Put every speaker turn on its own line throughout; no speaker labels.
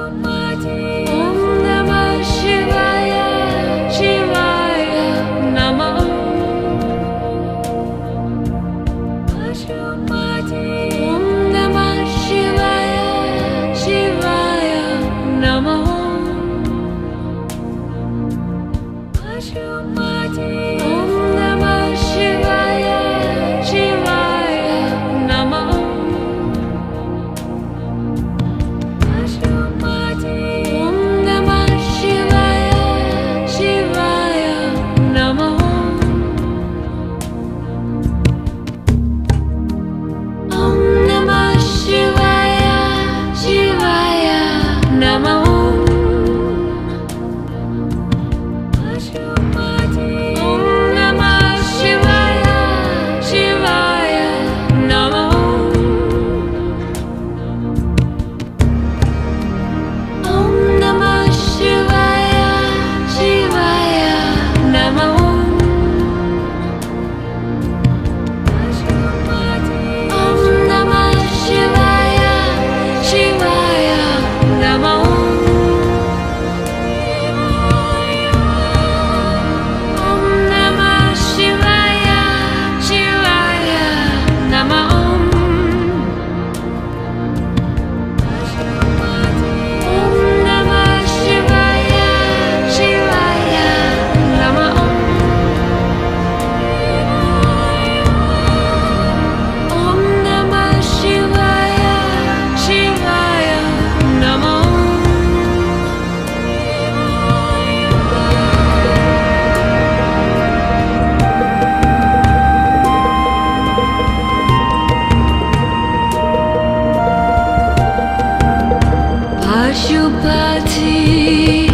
Pashupati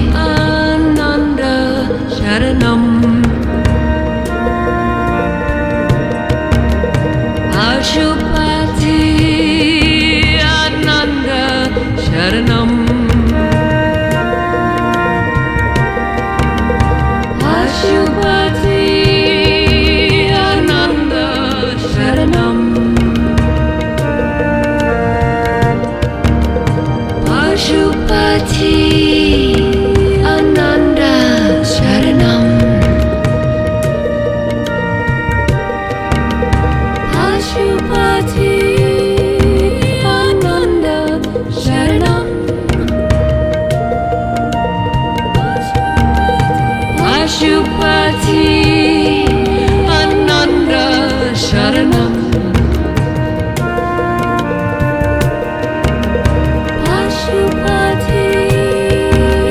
Ananda Sharanam Pashupati Ananda Sharanam Pashupati Ananda Sharanam Pashupati Ananda Sharanam Pashupati Ananda Sharanam Pashupati Ananda Sharanam Pashupati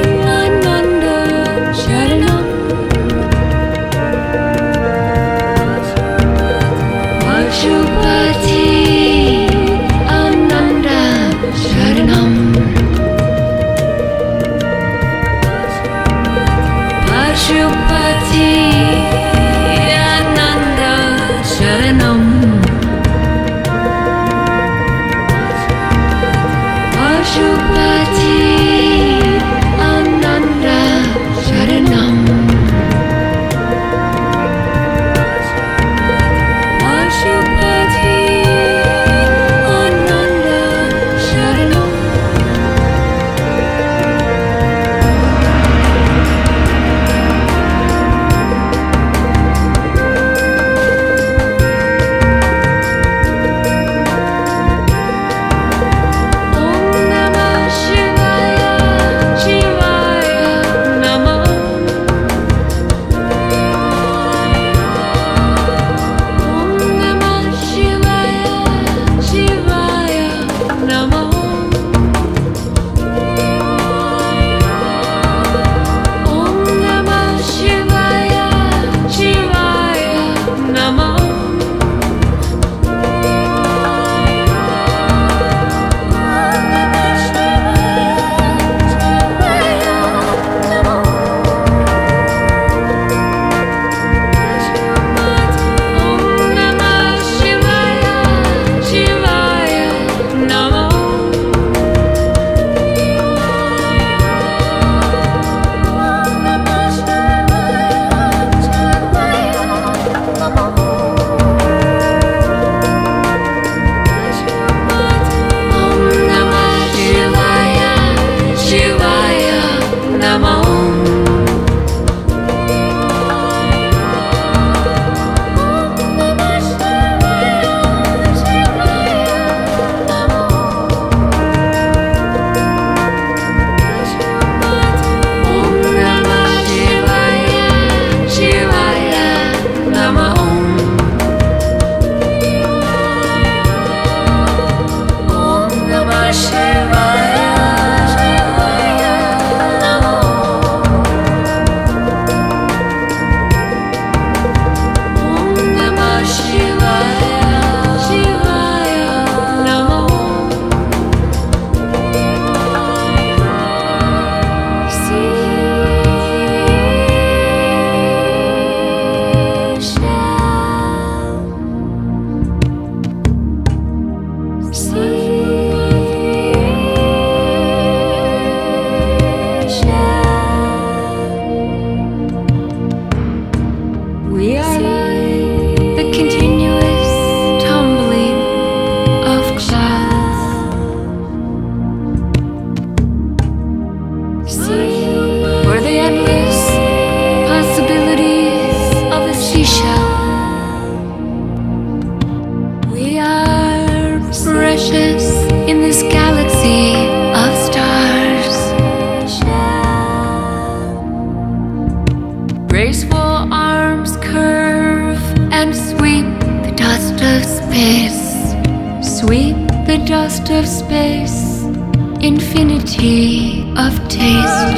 dust of space, infinity of taste.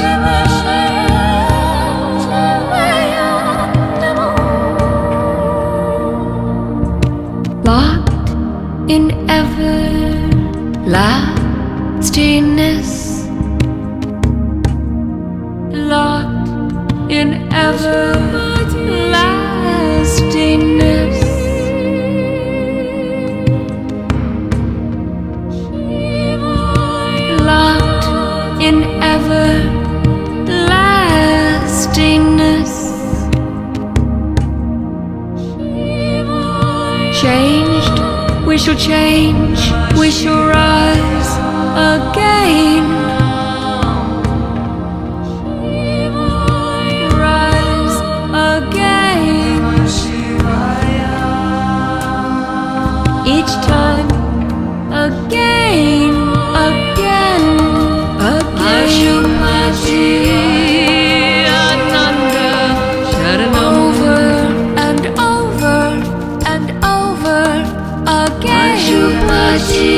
Locked in everlastingness, locked in everlastingness. Locked in everlastingness. Changed, we shall change, we shall rise again. Rise again. Each time, again, again, again. Pashupati, Ananda, Sharanam. Over and over and over again. Pashupati,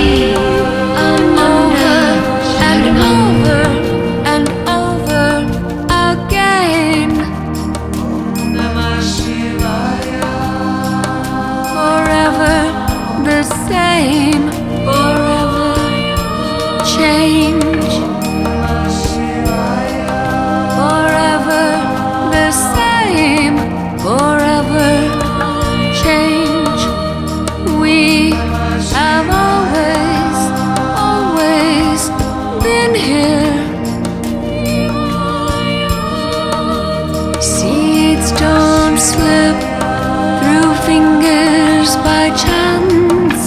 Ananda, and over and over again. Forever the same, forever change. Forever the same, forever change. We have always, always been here. Seeds don't slip through fingers by chance.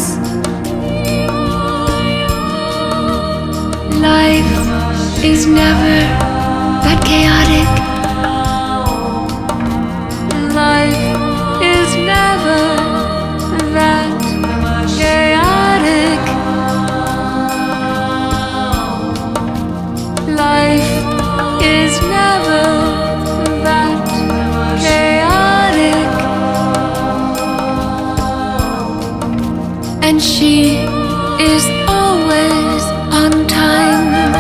Life is never that chaotic. Life is never that chaotic. Life is never that chaotic. And she is always on time.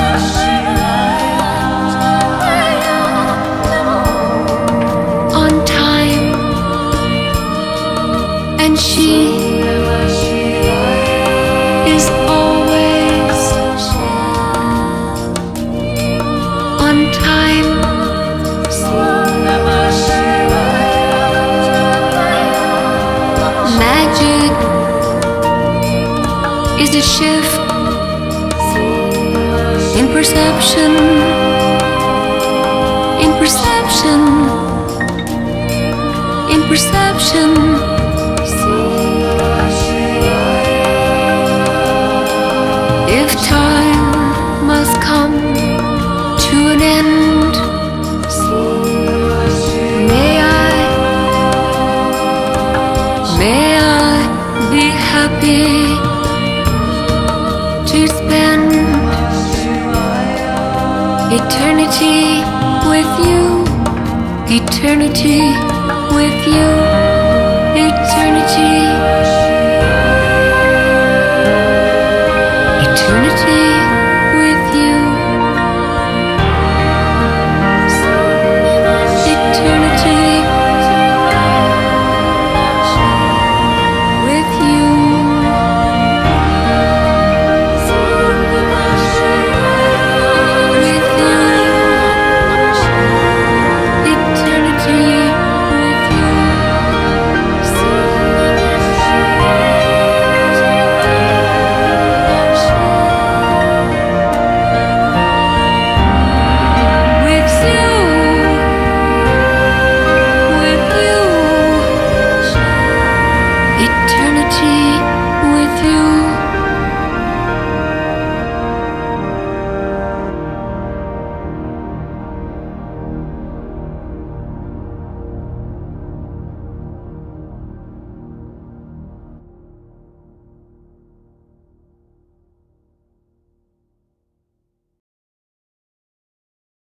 On time. And she is always on time. Magic is a shift in perception, in perception, in perception. If time must come to an end, may I be happy to spend eternity with you, eternity with you, eternity.